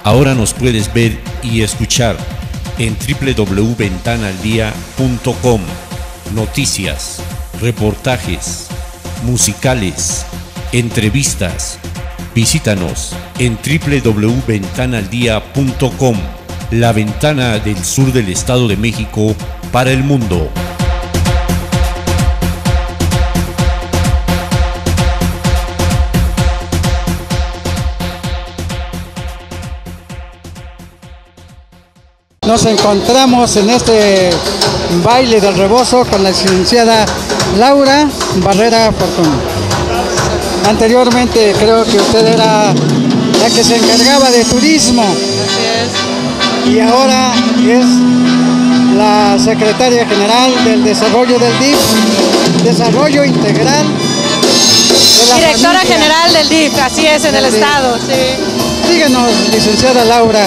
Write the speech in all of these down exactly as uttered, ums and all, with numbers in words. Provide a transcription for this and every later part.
Ahora nos puedes ver y escuchar en doble u doble u doble u punto ventana al día punto com. Noticias, reportajes, musicales, entrevistas. Visítanos en doble u doble u doble u punto ventana al día punto com, la ventana del sur del Estado de México para el mundo. Nos encontramos en este baile del rebozo con la licenciada Laura Barrera Fortuna. Anteriormente creo que usted era la que se encargaba de turismo. Así es. Y ahora es la secretaria general del desarrollo del D I F, Desarrollo Integral. De la Directora familia. general del D I F, así es, en el estado. Sí. Díganos, licenciada Laura.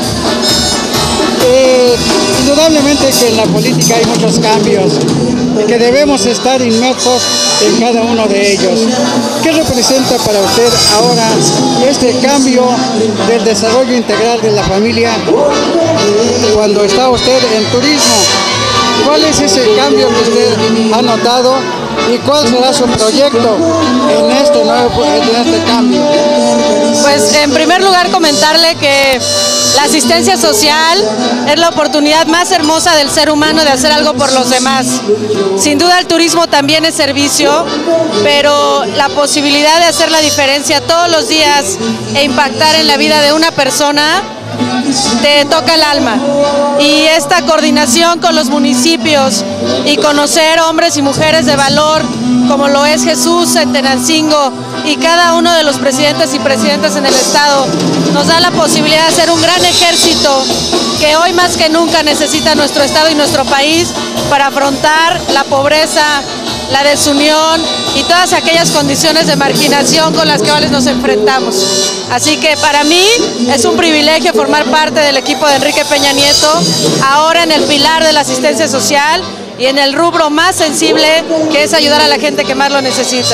Eh, indudablemente que en la política hay muchos cambios y que debemos estar inmersos en cada uno de ellos. ¿Qué representa para usted ahora este cambio del desarrollo integral de la familia cuando está usted en turismo? ¿Cuál es ese cambio que usted ha notado y cuál será su proyecto en este nuevo en este cambio? Pues en primer lugar comentarle que la asistencia social es la oportunidad más hermosa del ser humano de hacer algo por los demás. Sin duda el turismo también es servicio, pero la posibilidad de hacer la diferencia todos los días e impactar en la vida de una persona te toca el alma. Y esta coordinación con los municipios y conocer hombres y mujeres de valor como lo es Jesús en Tenancingo y cada uno de los presidentes y presidentas en el estado nos da la posibilidad de hacer un gran ejército que hoy más que nunca necesita nuestro estado y nuestro país para afrontar la pobreza, la desunión y todas aquellas condiciones de marginación con las que hoy nos enfrentamos. Así que para mí es un privilegio formar parte del equipo de Enrique Peña Nieto, ahora en el pilar de la asistencia social y en el rubro más sensible, que es ayudar a la gente que más lo necesita.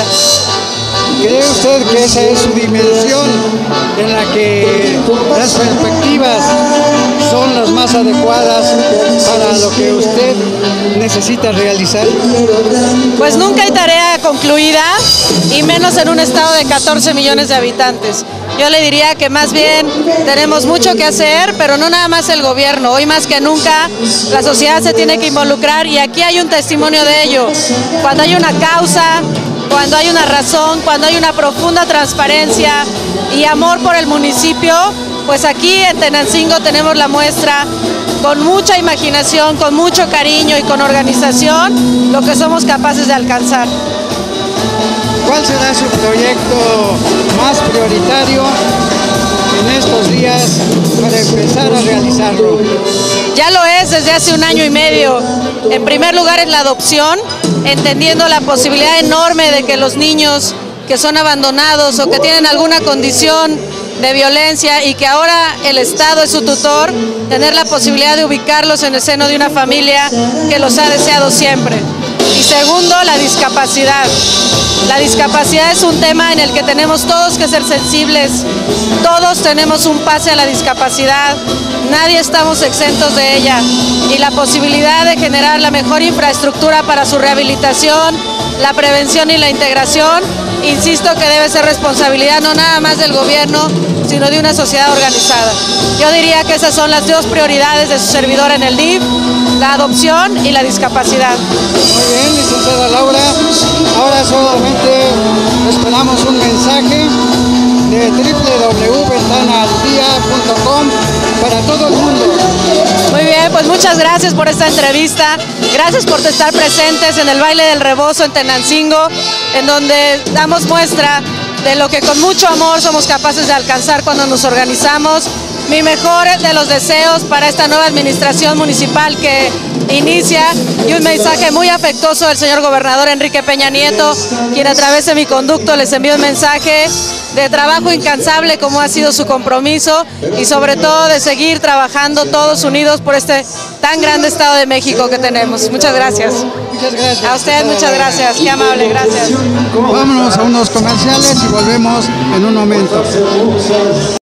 ¿Cree usted que esa es su dimensión en la que las perspectivas son las más adecuadas para lo que usted necesita realizar? Pues nunca hay tarea concluida, y menos en un estado de catorce millones de habitantes. Yo le diría que más bien tenemos mucho que hacer, pero no nada más el gobierno. Hoy más que nunca la sociedad se tiene que involucrar y aquí hay un testimonio de ello. Cuando hay una causa, cuando hay una razón, cuando hay una profunda transparencia y amor por el municipio, pues aquí en Tenancingo tenemos la muestra con mucha imaginación, con mucho cariño y con organización, lo que somos capaces de alcanzar. ¿Cuál será su proyecto más prioritario en estos días para empezar a realizarlo? Ya lo es desde hace un año y medio. En primer lugar es la adopción, entendiendo la posibilidad enorme de que los niños que son abandonados o que tienen alguna condición de violencia y que ahora el Estado es su tutor, tener la posibilidad de ubicarlos en el seno de una familia que los ha deseado siempre. Y segundo, la discapacidad. La discapacidad es un tema en el que tenemos todos que ser sensibles, todos tenemos un pase a la discapacidad, nadie estamos exentos de ella, y la posibilidad de generar la mejor infraestructura para su rehabilitación, la prevención y la integración, insisto que debe ser responsabilidad no nada más del gobierno, sino de una sociedad organizada. Yo diría que esas son las dos prioridades de su servidor en el D I F, la adopción y la discapacidad. Muy bien, licenciada Laura. Ahora solamente esperamos un mensaje de doble u doble u doble u punto ventana al día punto com para todo el mundo. Muy bien, pues muchas gracias por esta entrevista. Gracias por estar presentes en el baile del rebozo en Tenancingo, en donde damos muestra de lo que con mucho amor somos capaces de alcanzar cuando nos organizamos. Mi mejor de los deseos para esta nueva administración municipal que inicia, y un mensaje muy afectuoso del señor gobernador Enrique Peña Nieto, quien a través de mi conducto les envía un mensaje de trabajo incansable como ha sido su compromiso y sobre todo de seguir trabajando todos unidos por este tan grande Estado de México que tenemos. Muchas gracias. Muchas gracias. A usted muchas gracias, qué amable, gracias. Vámonos a unos comerciales y volvemos en un momento.